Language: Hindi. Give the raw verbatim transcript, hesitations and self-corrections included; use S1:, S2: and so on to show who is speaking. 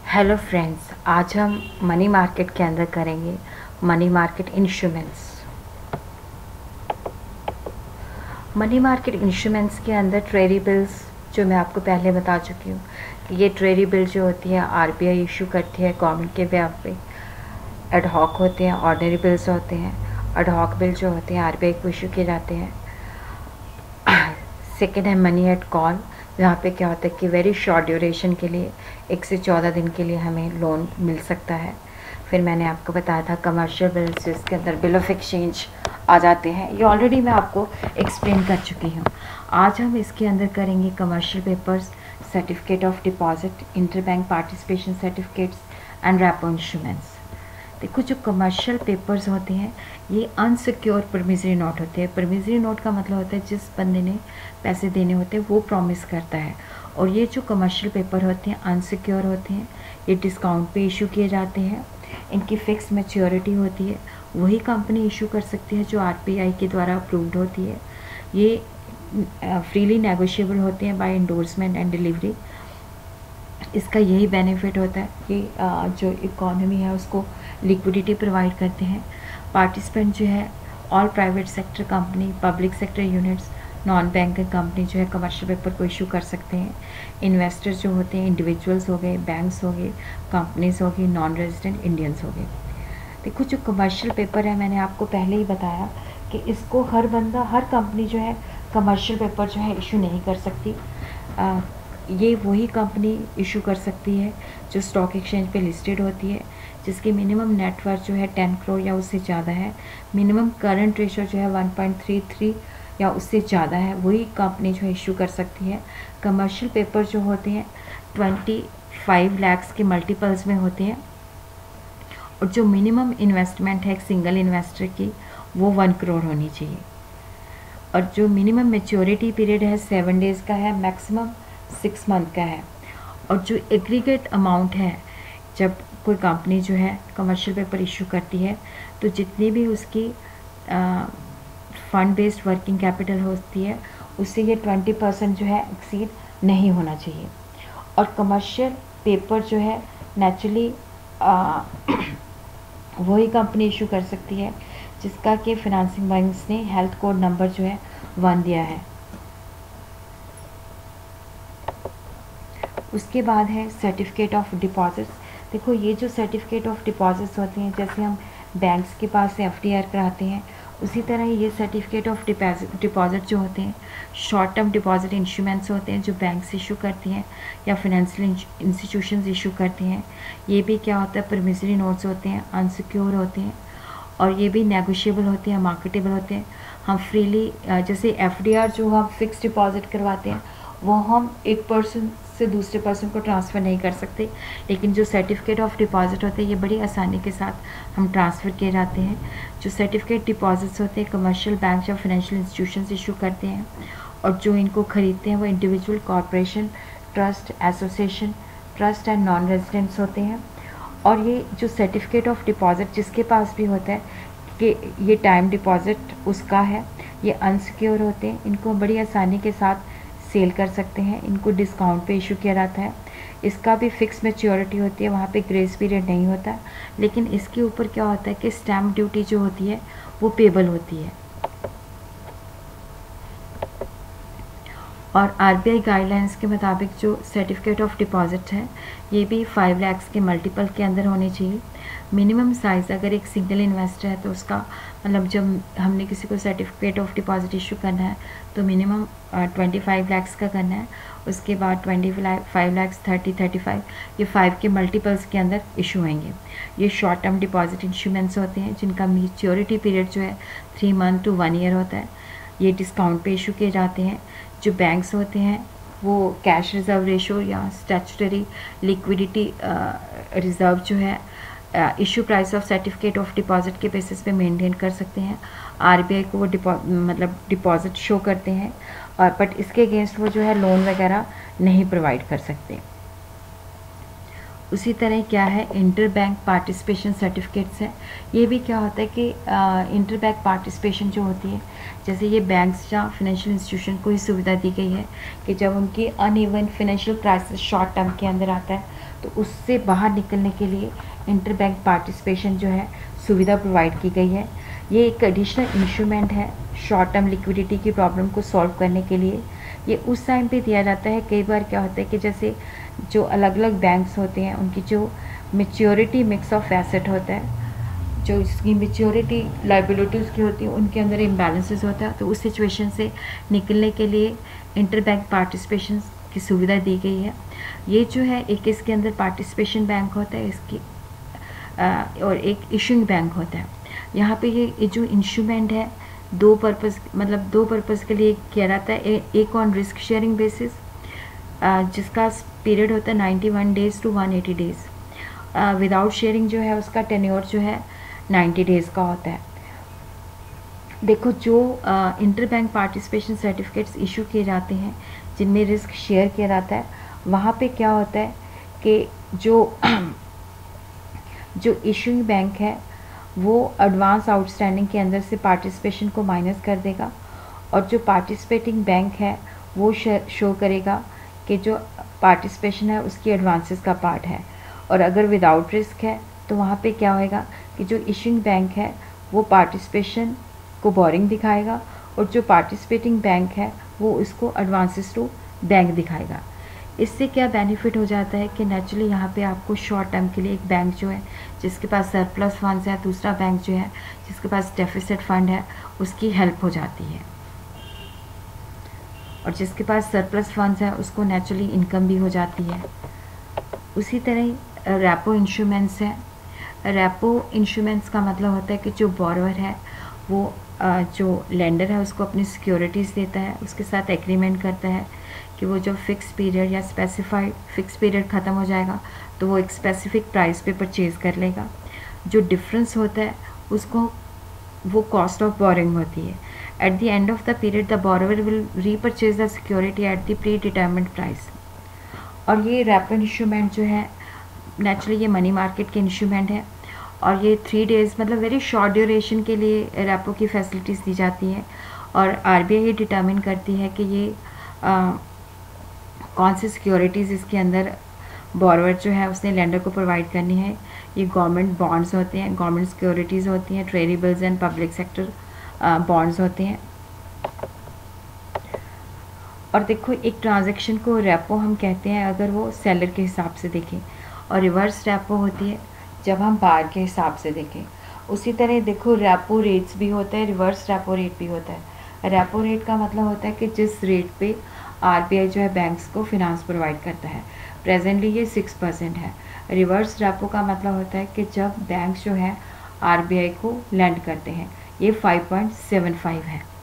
S1: हेलो फ्रेंड्स, आज हम मनी मार्केट के अंदर करेंगे money market instruments. Money market instruments के अंदर ट्रेजरी बिल्स, जो मैं आपको पहले बता चुकी हूँ कि ये ट्रेजरी बिल जो होती है आरबीआई इशू करती है गवर्नमेंट के बेहाफ पे। एडहॉक होते हैं, ऑर्डिनरी बिल्स होते हैं। एडहॉक बिल जो होते हैं आरबीआई को इशू किए जाते हैं। सेकेंड है मनी एट कॉल, यहाँ पे क्या होता है कि वेरी शॉर्ट ड्यूरेशन के लिए एक से चौदह दिन के लिए हमें लोन मिल सकता है। फिर मैंने आपको बताया था कमर्शियल बिल्स, जिसके अंदर बिल ऑफ एक्सचेंज आ जाते हैं। ये ऑलरेडी मैं आपको एक्सप्लेन कर चुकी हूँ। आज हम इसके अंदर करेंगे commercial papers, certificate of deposit, interbank participation certificates and repo instruments. देखो, जो कमर्शियल पेपर्स होते हैं ये अनसिक्योर प्रॉमिसरी नोट होते हैं। प्रॉमिसरी नोट का मतलब होता है जिस बंदे ने पैसे देने होते हैं वो प्रॉमिस करता है। और ये जो कमर्शियल पेपर होते हैं अनसिक्योर होते हैं, ये डिस्काउंट पे इशू किए जाते हैं। इनकी फिक्स मैच्योरिटी होती है, वही कंपनी इशू कर सकती है जो आरबीआई के द्वारा अप्रूव्ड होती है। ये फ्रीली नेगोशिएबल होते हैं बाय एंडोर्समेंट एंड डिलीवरी। इसका यही बेनिफिट होता है कि जो इकोनॉमी है उसको लिक्विडिटी प्रोवाइड करते हैं। पार्टिसिपेंट जो है all private sector company, public sector units, non banking company जो है कमर्शियल पेपर को इशू कर सकते हैं। इन्वेस्टर्स जो होते हैं इंडिविजुअल्स हो गए, बैंक्स हो गए, कंपनीज हो गई, नॉन रेजिडेंट इंडियंस हो गए। देखो, जो कमर्शियल पेपर है मैंने आपको पहले ही बताया कि इसको हर बंदा, हर कंपनी जो है कमर्शियल पेपर जो है इशू नहीं कर सकती। आ, ये वही कंपनी इशू कर सकती है जो स्टॉक एक्सचेंज पे लिस्टेड होती है, जिसकी मिनिमम नेटवर्थ जो है टेन करोड़ या उससे ज़्यादा है, मिनिमम करंट रेशो जो है वन पॉइंट थ्री थ्री या उससे ज़्यादा है, वही कंपनी जो है इशू कर सकती है। कमर्शियल पेपर जो होते हैं ट्वेंटी फाइव लैक्स के मल्टीपल्स में होते हैं। और जो मिनिमम इन्वेस्टमेंट है एक सिंगल इन्वेस्टर की वो वन करोड़ होनी चाहिए। और जो मिनिमम मैच्योरिटी पीरियड है सेवन डेज़ का है, मैक्सिमम सिक्स मंथ का है। और जो एग्रीगेट अमाउंट है, जब कोई कंपनी जो है कमर्शियल पेपर इशू करती है तो जितनी भी उसकी फंड बेस्ड वर्किंग कैपिटल होती है उससे ये ट्वेंटी परसेंट जो है एक्सीड नहीं होना चाहिए। और कमर्शियल पेपर जो है नेचुरली वही कंपनी इशू कर सकती है जिसका कि फाइनेंसिंग बैंक्स ने हेल्थ कोड नंबर जो है वन दिया है। उसके बाद है सर्टिफिकेट ऑफ डिपॉजिट्स। देखो, ये जो सर्टिफिकेट ऑफ डिपॉजिट्स होते हैं, जैसे हम बैंक्स के पास से एफ डी आर कराते हैं, उसी तरह ये सर्टिफिकेट ऑफ डिपॉजिट जो होते हैं शॉर्ट टर्म डिपॉजिट इंस्ट्रूमेंट्स होते हैं जो बैंक्स इशू करती हैं या फाइनेंशियल इंस्टीट्यूशंस इशू करती हैं। ये भी क्या होता है, प्रॉमिसरी नोट्स होते हैं, अनसिक्योर होते हैं और ये भी नेगोशिएबल होते हैं, मार्केटेबल होते हैं। हम फ्रीली, जैसे एफ डी आर जो हम फिक्स डिपॉजिट करवाते हैं वो हम एक पर्सन से दूसरे पर्सन को ट्रांसफ़र नहीं कर सकते, लेकिन जो सर्टिफिकेट ऑफ डिपॉजिट होते हैं ये बड़ी आसानी के साथ हम ट्रांसफ़र किए जाते हैं। जो सर्टिफिकेट डिपॉजिट्स होते हैं कमर्शियल बैंक या फाइनेंशियल इंस्टीट्यूशंस इशू करते हैं और जो इनको ख़रीदते हैं वो individual, corporation, trust, association, trust and non residents होते हैं। और ये जो सर्टिफिकेट ऑफ डिपॉजिट जिसके पास भी होता है कि ये टाइम डिपॉजिट उसका है, ये अनसिक्योर होते हैं, इनको बड़ी आसानी के साथ सेल कर सकते हैं। इनको डिस्काउंट पे इशू किया जाता है। इसका भी फिक्स मैच्योरिटी होती है, वहाँ पे ग्रेस पीरियड नहीं होता, लेकिन इसके ऊपर क्या होता है कि स्टैम्प ड्यूटी जो होती है वो पेबल होती है। और आरबीआई गाइडलाइंस के मुताबिक जो सर्टिफिकेट ऑफ डिपॉजिट है ये भी फाइव लैक्स के मल्टीपल के अंदर होने चाहिए। मिनिमम साइज़, अगर एक सिंगल इन्वेस्टर है तो उसका मतलब जब हमने किसी को सर्टिफिकेट ऑफ डिपॉजिट इशू करना है तो मिनिमम ट्वेंटी फाइव लैक्स का करना है। उसके बाद twenty five lakhs, thirty, thirty five, ये फाइव के मल्टीपल्स के अंदर इशू होंगे। ये शॉर्ट टर्म डिपॉजिट इंस्ट्रूमेंट्स होते हैं जिनका मैच्योरिटी पीरियड जो है three month to one year होता है। ये डिस्काउंट पे इशू किए जाते हैं। जो बैंक्स होते हैं वो कैश रिज़र्व रेशो या स्टैट्यूटरी लिक्विडिटी रिज़र्व जो है issue price of certificate of deposit के बेसिस पे मेंटेन कर सकते हैं। आरबीआई को वो डिपॉ मतलब डिपॉजिट शो करते हैं और बट इसके अगेंस्ट वो जो है लोन वगैरह नहीं प्रोवाइड कर सकते। उसी तरह क्या है, इंटर बैंक पार्टिसिपेशन सर्टिफिकेट्स है। ये भी क्या होता है कि इंटर बैंक पार्टिसिपेशन जो होती है, जैसे ये बैंक्स या फाइनेंशियल इंस्टीट्यूशन को ही सुविधा दी गई है कि जब उनकी uneven financial crisis short term के अंदर आता है तो उससे बाहर निकलने के लिए इंटर बैंक पार्टिसिपेशन जो है सुविधा प्रोवाइड की गई है। ये एक एडिशनल इंस्ट्रूमेंट है शॉर्ट टर्म लिक्विडिटी की प्रॉब्लम को सॉल्व करने के लिए। ये उस टाइम पे दिया जाता है, कई बार क्या होता है कि जैसे जो अलग अलग बैंक्स होते हैं उनकी जो मेच्योरिटी मिक्स ऑफ एसेट होता है, जो इसकी मेच्योरिटी लाइबिलिटीज़ की होती है उनके अंदर इम्बैलेंसेस होता है, तो उस सिचुएशन से निकलने के लिए इंटर बैंक पार्टिसिपेशन की सुविधा दी गई है। ये जो है एक इसके अंदर पार्टिसिपेशन बैंक होता है इसकी आ, और एक इशूइंग बैंक होता है। यहाँ पे ये, ये जो इंस्ट्रूमेंट है दो पर्पज़ मतलब दो पर्पज़ के लिए किया जाता है। ए, एक ऑन रिस्क शेयरिंग बेसिस जिसका पीरियड होता है ninety one days to one eighty days. Without sharing जो है उसका टेन्योर जो है नाइन्टी डेज़ का होता है। देखो जो inter bank participation certificates issue किए जाते हैं जिनमें रिस्क शेयर किया जाता है, वहाँ पे क्या होता है कि जो जो इशूइंग बैंक है वो एडवांस आउटस्टैंडिंग के अंदर से पार्टिसिपेशन को माइनस कर देगा, और जो पार्टिसिपेटिंग बैंक है वो शो करेगा कि जो पार्टिसिपेशन है उसकी एडवांसेस का पार्ट है। और अगर विदाउट रिस्क है तो वहाँ पे क्या होएगा कि जो इशूइंग बैंक है वो पार्टिसिपेशन को बोरिंग दिखाएगा, और जो पार्टिसिपेटिंग बैंक है वो इसको एडवांसेस टू बैंक दिखाएगा। इससे क्या बेनिफिट हो जाता है कि नेचुरली यहाँ पे आपको शॉर्ट टर्म के लिए एक बैंक जो है जिसके पास सरप्लस फंड्स है, दूसरा बैंक जो है जिसके पास डेफिसिट फंड है उसकी हेल्प हो जाती है, और जिसके पास सरप्लस फंड्स है उसको नेचुरली इनकम भी हो जाती है। उसी तरह रेपो इंस्ट्रूमेंट्स है। रेपो इंस्ट्रूमेंट्स का मतलब होता है कि जो बोरोवर है वो जो लेंडर है उसको अपनी सिक्योरिटीज़ देता है, उसके साथ एग्रीमेंट करता है कि वो जो फिक्स पीरियड या स्पेसिफाइड फिक्स पीरियड ख़त्म हो जाएगा तो वो एक स्पेसिफिक प्राइस पे परचेज़ कर लेगा। जो डिफरेंस होता है उसको वो कॉस्ट ऑफ बोरिंग होती है। At the end of the period the borrower will repurchase the security at the predetermined price. और ये रेपो इंस्ट्रूमेंट जो है नेचुरली ये मनी मार्केट के इंस्ट्रूमेंट है, और ये थ्री डेज़ मतलब वेरी शॉर्ट ड्यूरेशन के लिए रेपो की फैसिलिटीज़ दी जाती हैं, और आरबीआई ये डिटरमिन करती है कि ये आ, कौन सी सिक्योरिटीज़ इसके अंदर बोरोवर जो है उसने लेंडर को प्रोवाइड करनी है। ये गवर्नमेंट बॉन्ड्स होते हैं, गवर्नमेंट सिक्योरिटीज़ होती हैं, tradables and public sector bonds होते हैं। और देखो एक ट्रांजैक्शन को रेपो हम कहते हैं अगर वो सेलर के हिसाब से देखें, और रिवर्स रेपो होती है जब हम बायर के हिसाब से देखें। उसी तरह देखो रेपो रेट्स भी होता है, रिवर्स रेपो रेट भी होता है। रेपो रेट का मतलब होता है कि जिस रेट पे आरबीआई जो है बैंक्स को फिनांस प्रोवाइड करता है, प्रेजेंटली ये सिक्स परसेंट है। रिवर्स रेपो का मतलब होता है कि जब बैंक जो है आरबीआई को लैंड करते हैं, ये फाइव पॉइंट सेवन फाइव है।